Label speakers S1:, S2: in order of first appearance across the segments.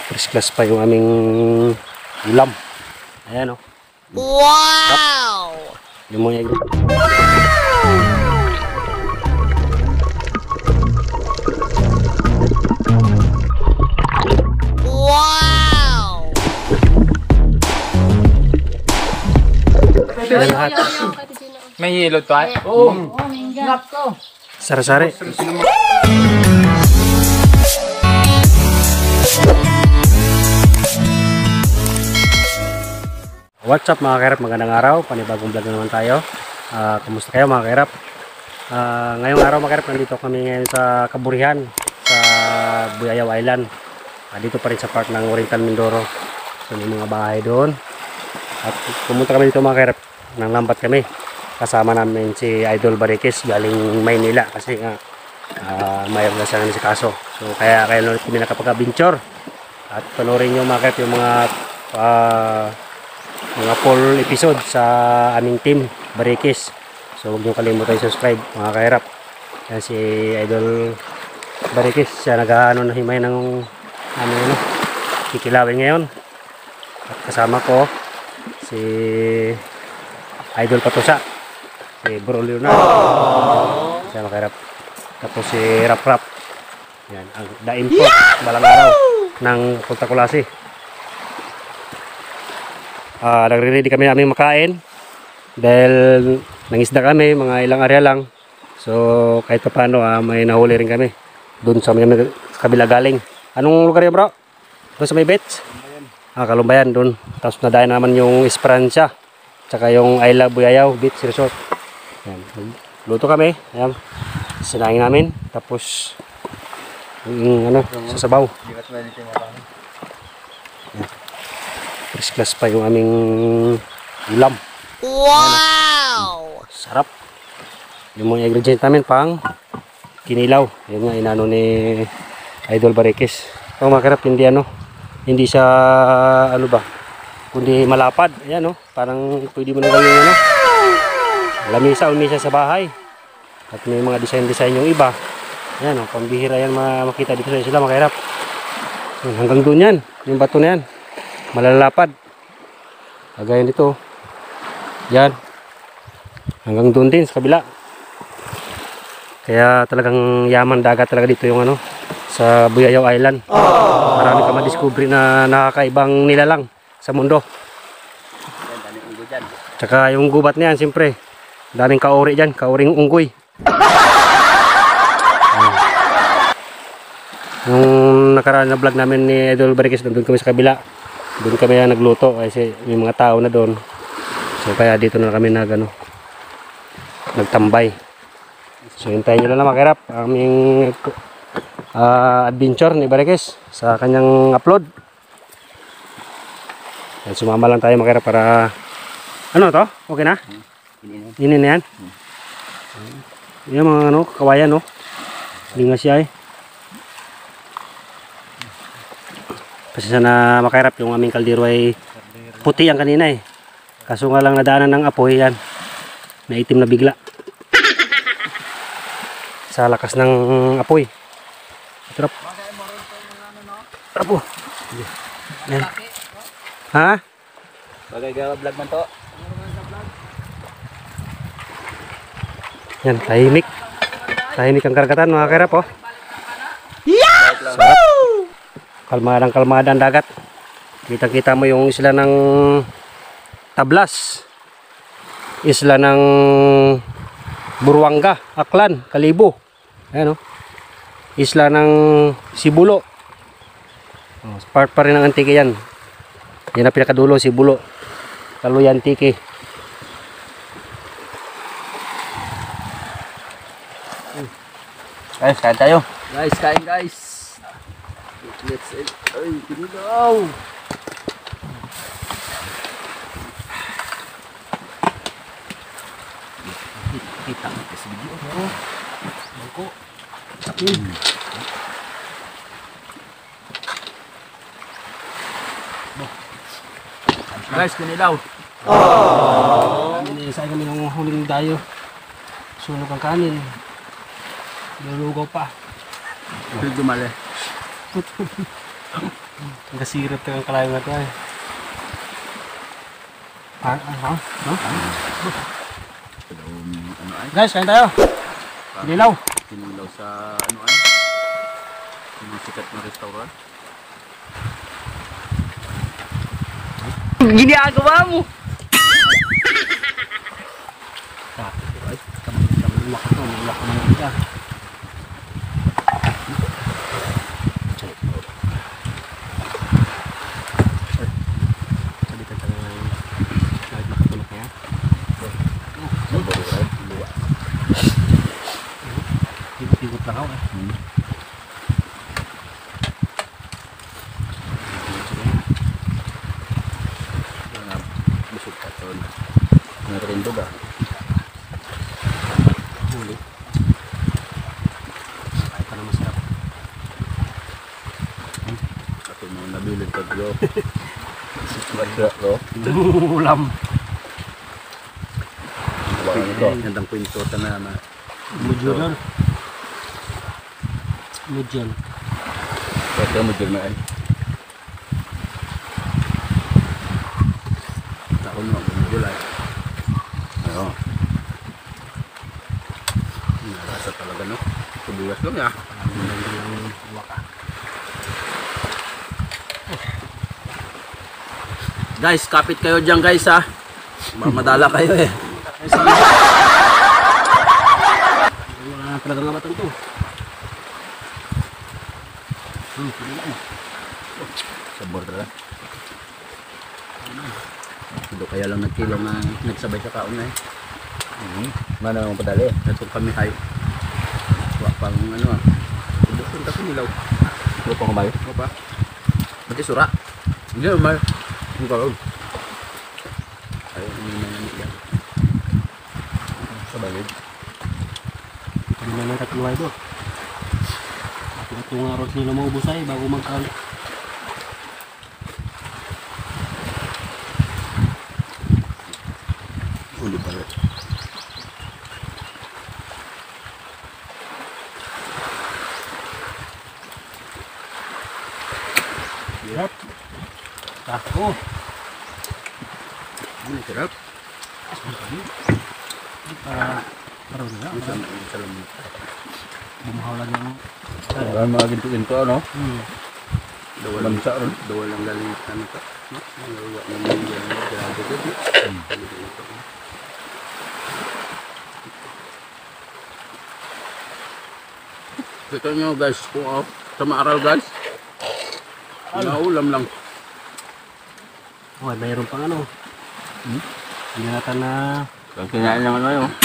S1: First class pa yung aming ulam. Ayan o. Wow! Yung mga egg. Wow! Lahat.
S2: May hilot pa? Oo.
S1: Sari-sari. What's up mga kairap, magandang araw, panibagong vlog na naman tayo. Kumusta kayo mga kairap? Ngayong araw mga kairap, nandito kami ngayon sa Kaburihan, sa Buyayaw Island. Dito pa rin sa part ng Oriental Mindoro. So may mga bahay doon. At pumunta kami dito mga kairap, nang lambat kami. Kasama namin si Idol Barikis galing Maynila kasi nga mayroon na siyang nasikaso. So kaya ulit kami nakapag-adventure. At panoorin nyo mga kairap yung mga full episode sa aming team Barikis. So huwag nyo kalimutan i-subscribe mga kairap. Yan si Idol Barikis, siya nag-ano na himay ng kikilawin ngayon. At kasama ko si Idol Patusa, si Bro Leonardo, siya mga kairap. Tapos si Rap Rap, yan ang the-import balang araw ng Punta Kulasi. Nagre-ready kami naming makain dahil nangisda kami, mga ilang area lang. So kahit pa paano may nahuli rin kami doon sa kabila galing. Anong lugar yun bro? Doon sa may beach? Kalumbayan doon. Tapos nadayan naman yung Esperanza tsaka yung I Love Buyayaw Beach Resort. Yan. Luto kami. Ayan. Sinangin namin. Tapos sasabaw. First class pa yung aming ulam. Wow! Sarap. Yung mga ingredients namin pang kinilaw. Yun nga inano ni Idol Barikis. Ito mga karap, hindi siya kundi malapad. Ayan parang pwede mo na gawin lamisa sa bahay. At may mga design yung iba. Ayan pambihira yan makita dito sa sila mga karap. Hanggang doon yan, yung bato na yan. Malalapad. Kagaya nito. Yan. Hanggang doon din sa kabila. Kaya talagang yaman dagat talaga dito yung sa Buyayaw Island. Marami ka madiscovery na nakakaibang nilalang sa mundo. Tsaka yung gubat na yan, siyempre. Daming kauri dyan, kauring unggoy. Nung nakaraan na vlog namin ni Idol Barikis, doon kami sa kabila. Doon kami nagluto kasi may mga tao na doon. So kaya dito na kami nagtambay. So hintayin nyo lang mga kairap aming adventure ni Barikis sa kanyang upload. Yan, sumama lang tayo mga kairap para to? Okay na? Inin na yan? Yan mga kawayan hindi nga siya Kasi sana makairap yung aming kaldero ay puti ang kanina Kaso nga lang nadaanan ng apoy yan. Naitim na bigla. Sa lakas ng apoy. Trap. Trapo. Yan. Ha?
S2: Bagay gawa vlog man to.
S1: Yan, tahimik. Tahimik ang karagatan mga kairap Sarap. Kalmadang dagat. Kita-kita mo yung isla ng Tablas, isla ng Burwanga, Aklan, Kalibo. Ayan isla ng Sibulo. Part pa rin ng Antique yan. Yan ang pinakadulo, Sibulo. Kaluyan Antique.
S2: Guys, kain tayo. Guys, kain guys. Let's eat. Ay, kinilaw. Kita sa video Bangko. Guys, kinilaw. Inisay kami ng huling dayo. Sunog ang kanin. Lulugaw pa. Dumali.
S1: Gasirap ka ng kalayo nga ito ay. Ha?
S2: Ano ay?
S1: Guys, kain tayo. Kinilaw.
S2: Kinilaw sa ano ay? Yung sikat na restaurant. Ginagawa mo!
S1: Ikot lang ako eh.
S2: Busog ka ito. Narindo ba?
S1: Huli. Kahit pa na masarap.
S2: Ako mga nabilid ka bro. Masarap bro.
S1: Ulam.
S2: Gandang kwento na na.
S1: Mudyan. Mudyan.
S2: Ito mo dyan na ay. Ako mo, gulay. Oo. Narasa talaga no. Kubulas lang ya. Guys, kapit kayo dyan guys ha. Madala kayo eh.
S1: Wala na talaga nga batang to.
S2: Sabor talaga. Ito kaya lang nagkilo na nagsabay sa kaon na eh. Mana ang padali? Natong kami hay. Wala pang ano ah. Ubusin kasi nilaw. Wala pang kumayo? Wala pa. Mati sura. Hindi naman. Ang kaon. Ayaw kami nangyayari yan. Sabay yun.
S1: Hindi na may tatluhay doon. Itong aros nila maubos ay bago magkali.
S2: Uli pa rin.
S1: Hirap. Tako.
S2: Ano sarap?
S1: Parang na.
S2: Salam.
S1: Bumahaw lang yung...
S2: Ang mga ginto-ginto ano?
S1: Hmm.
S2: Dawal lang galing ano ka. Nagawa naman yung grabe ko. Kita nyo guys, kung sa maaral guys. Ulam lang.
S1: Oh, mayroon pang ano. Hindi natin na...
S2: Kung kinain naman ano yun.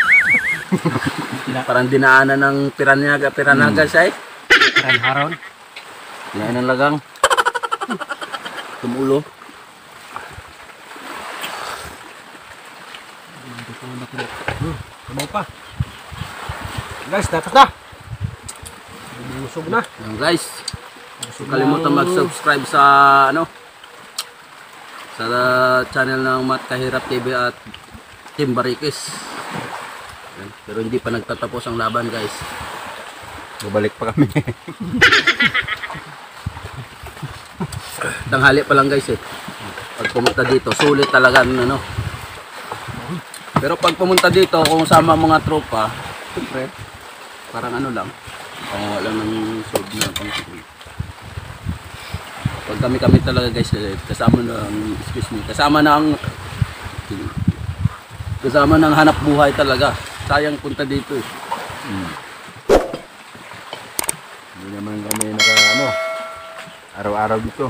S2: Parang dinaanan ng piranaga guys ay.
S1: Karan haron.
S2: Kinain ng lagang. Tumulo.
S1: Tumaw pa. Guys, tapos na. Busog na.
S2: Yan guys. Huwag kalimutan mag-subscribe sa ano sa channel ng Matt Kahirap TV at Team Barikis. Yan. Pero hindi pa nagtatapos ang laban guys. Babalik pa kami. Tanghali pa lang guys eh. Pag pumunta dito, sulit talaga ano. Pero pag pumunta dito, kung sama mga tropa, siyempre, parang ano lang. Wala ng sold na pang pag kami talaga guys, kasama ng hanap buhay talaga. Sayang punta dito eh. Hindi naman kami araw-araw dito.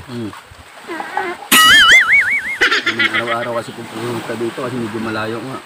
S2: Araw-araw kasi pupunta dito kasi medyo malayo nga.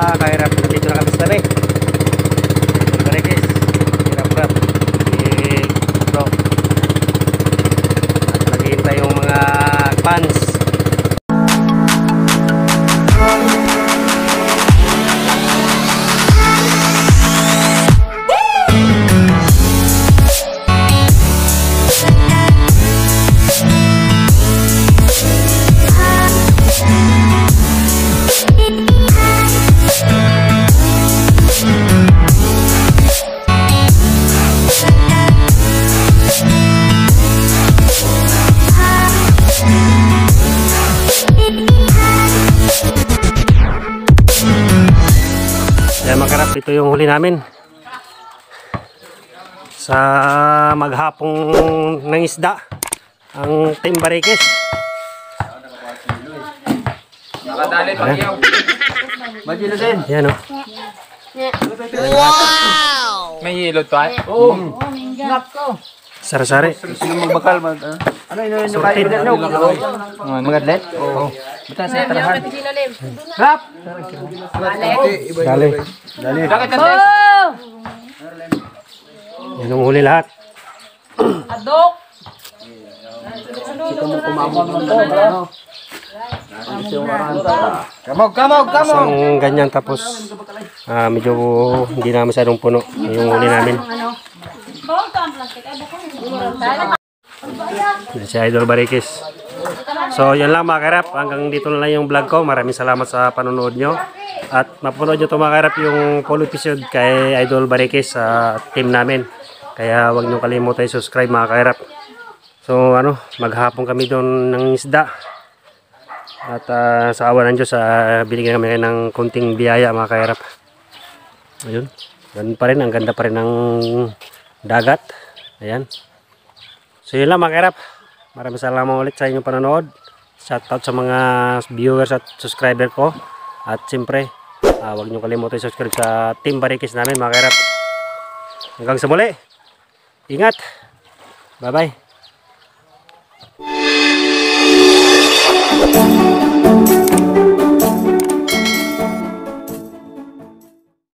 S1: kahirap, nandito na kami sa tabi. Barikis, hirap-rap. Bro. At naghihintay yung mga fans. Kaya makarap, ito yung huli namin sa maghapong ng isda, ang Team Barikis.
S2: Nakadali pagyaw. Majilo din.
S1: Yan o.
S3: Wow!
S2: May hilot pa? Oo.
S1: Sari-sari.
S2: Sino magbakal? Ano yun yung kain? Mga atlet? Oo. Basta sa tarahan. Rap!
S1: Dali. Yan ang huli lahat.
S3: Adok!
S2: Kamog!
S1: Isang ganyan tapos medyo hindi na masyadong puno yung huli namin. Yan si Idol Barikis. So yan lang mga karap, hanggang dito na lang yung vlog ko. Maraming salamat sa panonood nyo. At mapanood nyo ito mga karap yung full episode kay Idol Barikis sa team namin. Kaya huwag nyo kalimutan subscribe mga karap. So maghapon kami doon ng isda. At sa awa ng Diyos, binigyan kami kayo ng kunting biyaya mga kairap. Ayun, ganun pa rin, ang ganda pa rin ng dagat. Ayan. So yun lang mga kairap. Maraming salamat ulit sa inyong panonood. Shoutout sa mga viewers at subscriber ko. At siyempre, huwag nyo kalimutan subscribe sa Team Barikis namin mga kairap. Hanggang sa muli. Ingat. Bye bye.